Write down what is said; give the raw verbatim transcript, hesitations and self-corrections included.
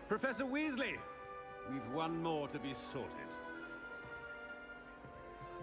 Professor Weasley, we've one more to be sorted.